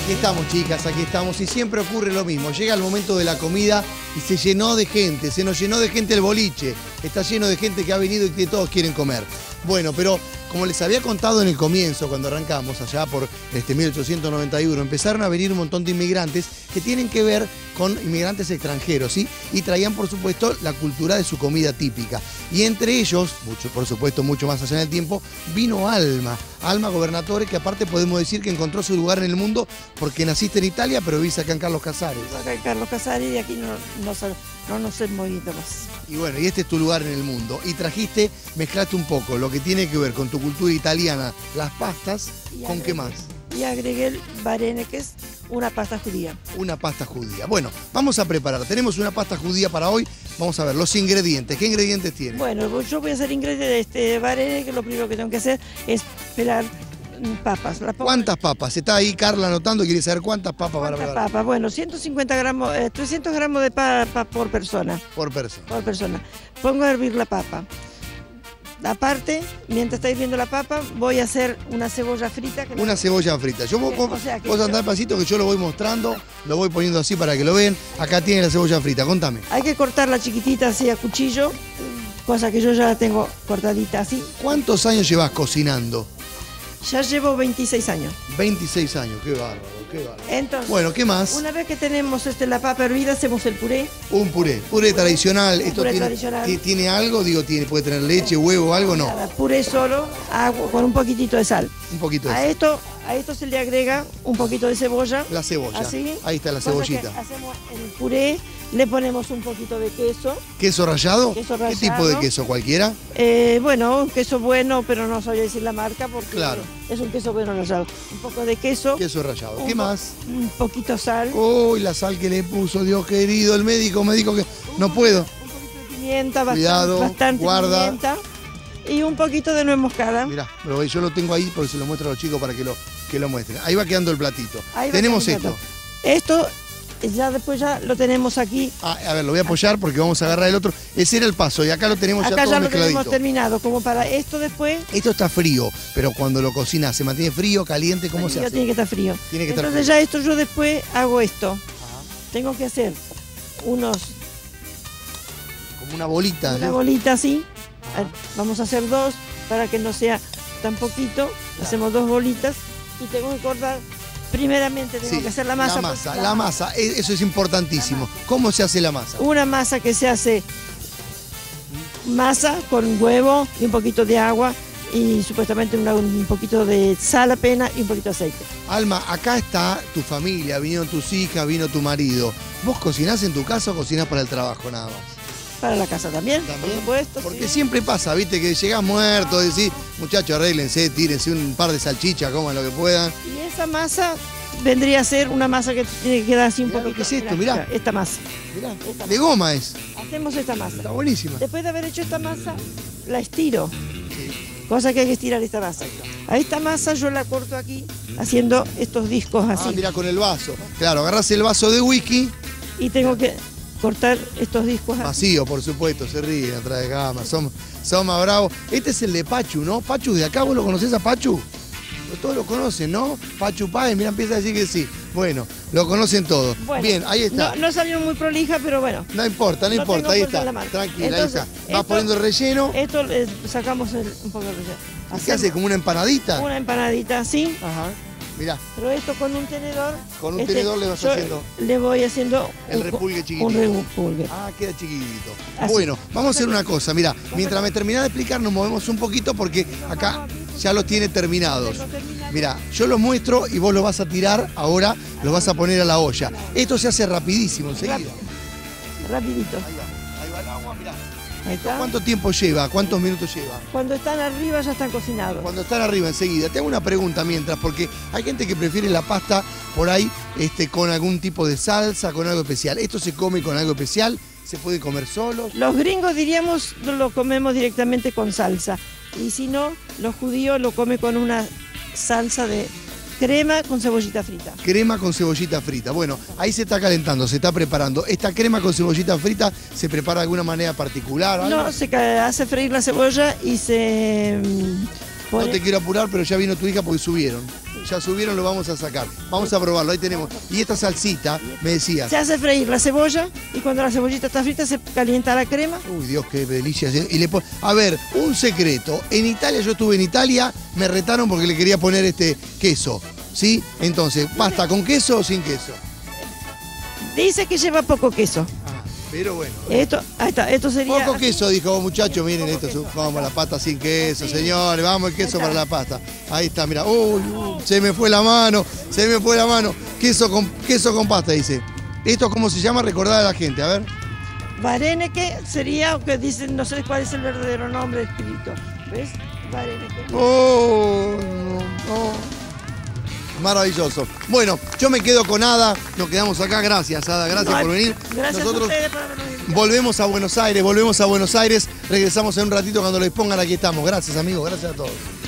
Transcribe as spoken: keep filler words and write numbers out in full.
Aquí estamos, chicas, aquí estamos. Y siempre ocurre lo mismo. Llega el momento de la comida y se llenó de gente. Se nos llenó de gente el boliche. Está lleno de gente que ha venido y que todos quieren comer. Bueno, pero como les había contado en el comienzo, cuando arrancamos, allá por este mil ochocientos noventa y uno, empezaron a venir un montón de inmigrantes que tienen que ver con inmigrantes extranjeros, ¿sí? Y traían, por supuesto, la cultura de su comida típica. Y entre ellos, mucho, por supuesto, mucho más allá en el tiempo, vino Alma. Alma Governatore, que aparte podemos decir que encontró su lugar en el mundo porque naciste en Italia, pero vivís acá en Carlos Casares. Acá en Carlos Casares y aquí no, no, no nos hemos ido más. Y bueno, y este es tu lugar en el mundo. Y trajiste, mezclaste un poco lo que tiene que ver con tu cultura italiana, las pastas, Y ¿con agregué- qué más? Y agregué el varene, que es una pasta judía. Una pasta judía. Bueno, vamos a preparar. Tenemos una pasta judía para hoy. Vamos a ver los ingredientes. ¿Qué ingredientes tiene? Bueno, yo voy a hacer ingredientes de este varene, que lo primero que tengo que hacer es pelar mm, papas. Las papas- ¿Cuántas papas? Está ahí Carla anotando, quiere saber cuántas papas van a ¿Cuántas preparar papas? Bueno, ciento cincuenta gramos, eh, trescientos gramos de papa por persona. por persona. Por persona. Pongo a hervir la papa. Aparte, mientras está hirviendo la papa, voy a hacer una cebolla frita. Que Una cebolla frita. Yo vos, O vos, sea que vos yo- andá pasito que yo lo voy mostrando, lo voy poniendo así para que lo vean. Acá tiene la cebolla frita, contame. Hay que cortarla chiquitita así a cuchillo, cosa que yo ya la tengo cortadita así. ¿Cuántos años llevas cocinando? Ya llevo veintiséis años. veintiséis años, qué bárbaro, qué bárbaro. Entonces, Bueno, ¿qué más? una vez que tenemos este, la papa hervida, hacemos el puré. Un puré, puré tradicional. ¿Esto puré tiene, tradicional. ti- tiene algo? Digo, tiene, puede tener leche, huevo, algo, no. Nada, puré solo, agua con un poquitito de sal. Un poquito de A sal. esto, a esto se le agrega un poquito de cebolla. La cebolla. Así. Ahí está la Cosa que cebollita. hacemos en el puré, le ponemos un poquito de queso. ¿Queso rallado? Queso ¿Qué rallado. tipo de queso? ¿Cualquiera? Eh, bueno, un queso bueno, pero no sabía decir la marca porque Claro. es un queso bueno rallado. Un poco de queso. Queso rallado. un ¿Qué po- más? Un poquito sal. Uy, la sal que le puso, Dios querido. El médico me dijo que no puedo. Un poquito de pimienta, bastante, Cuidado, bastante guarda. pimienta. Y un poquito de nuez moscada. Mirá, pero yo lo tengo ahí porque se lo muestro a los chicos para que lo, que lo muestren. Ahí va quedando el platito. Ahí va Tenemos quedando esto. Esto ya después ya lo tenemos aquí. Ah, a ver, lo voy a apoyar porque vamos a agarrar el otro. Ese era el paso y acá lo tenemos ya Acá todo ya lo mezcladito. tenemos terminado, como para esto después. Esto está frío, pero cuando lo cocinas, ¿se mantiene frío, caliente? ¿Cómo se ya hace? tiene que estar frío. Tiene que estar Entonces frío. ya esto yo después hago esto. Tengo que hacer unos, Como una bolita. una ¿no? bolita así. A ver, vamos a hacer dos para que no sea tan poquito. Hacemos dos bolitas y tengo que cortar. Primeramente tengo Sí, que hacer la masa. La masa, la masa, e- eso es importantísimo. ¿Cómo se hace la masa? Una masa que se hace masa con huevo y un poquito de agua y supuestamente una- un poquito de sal apenas y un poquito de aceite. Alma, acá está tu familia, vinieron tus hijas, vino tu marido. ¿Vos cocinás en tu casa o cocinás para el trabajo nada más? Para la casa también, ¿También? por supuesto. Porque sí. siempre pasa, viste, que llegás muerto, decís, muchachos, arréglense, tírense un par de salchichas, coman lo que puedan. Y esa masa vendría a ser una masa que tiene que quedar así un Mirá lo poquito. que es esto, mirá. Esta masa. Mirá, de goma es. Hacemos esta masa. Está buenísima. Después de haber hecho esta masa, la estiro. Cosa que hay que estirar esta masa. A esta masa yo la corto aquí haciendo estos discos Ah, así. mirá, con el vaso. Claro, agarrás el vaso de whisky, Y tengo que cortar estos discos así. vacío, por supuesto, se ríen atrás de gama, son, son más bravos. Este es el de Pachu, ¿no? Pachu de acá, ¿vos lo conocés a Pachu? Todos lo conocen, ¿no? Pachu Páez, mira, empieza a decir que sí. Bueno, lo conocen todos. Bueno, Bien, ahí está. No, no salió muy prolija, pero bueno. No importa, no Lo importa, tengo ahí puesto está. en la mano. Tranquila, Entonces, ahí está. Vas esto- poniendo el relleno. Esto le sacamos el- un poco de relleno. ¿Y qué Hacemos hace? ¿Como una empanadita? una empanadita así, Ajá. Mirá, pero esto con un tenedor. con un este, tenedor le vas yo haciendo. Le voy haciendo El un- repulgue chiquitito. Un repulgue. Ah, queda chiquitito. Así. Bueno, vamos a hacer una cosa. Mira, mientras me terminás de explicar, nos movemos un poquito porque acá ya los tiene terminados. Mira, yo los muestro y vos los vas a tirar ahora, los vas a poner a la olla. Esto se hace rapidísimo enseguida. Rapidito. Ahí va, ahí va el agua, mirá. Ahí está. ¿Cuánto tiempo lleva? ¿Cuántos minutos lleva? Cuando están arriba ya están cocinados. Cuando están arriba enseguida. Te hago una pregunta mientras, porque hay gente que prefiere la pasta por ahí este, con algún tipo de salsa, con algo especial. ¿Esto se come con algo especial? ¿Se puede comer solo? Los gringos diríamos lo comemos directamente con salsa. Y si no, los judíos lo comen con una salsa de crema con cebollita frita. Crema con cebollita frita. Bueno, ahí se está calentando, se está preparando. ¿Esta crema con cebollita frita se prepara de alguna manera particular? ¿Algo? No, se ca- hace freír la cebolla y se mm, No pone, te quiero apurar, pero ya vino tu hija porque subieron. Ya subieron, lo vamos a sacar. Vamos a probarlo, ahí tenemos. Y esta salsita, me decías. Se hace freír la cebolla y cuando la cebollita está frita se calienta la crema. Uy, Dios, qué delicia. Y le pon... A ver, un secreto. En Italia, yo estuve en Italia, me retaron porque le quería poner este queso. ¿Sí? Entonces, ¿pasta con queso o sin queso? Dice que lleva poco queso. Ah, pero bueno. Esto, ahí está, esto sería... Poco queso, dijo vos, muchachos, miren esto, queso. Vamos, la pasta sin queso, sí. Señores, vamos el queso para la pasta. Ahí está, mira, uy, uy, se me fue la mano, se me fue la mano. Queso con, queso con pasta, dice. ¿Esto cómo se llama? Recordad a la gente, a ver. Vareneque sería, que dicen, no sé cuál es el verdadero nombre escrito. ¿Ves? Vareneque. Oh, no, no. Maravilloso. Bueno, yo me quedo con Ada, nos quedamos acá. Gracias, Ada, gracias no, por venir. Gracias Nosotros a ustedes por venir. Volvemos a Buenos Aires, volvemos a Buenos Aires. Regresamos en un ratito cuando lo dispongan, aquí estamos. Gracias, amigos, gracias a todos.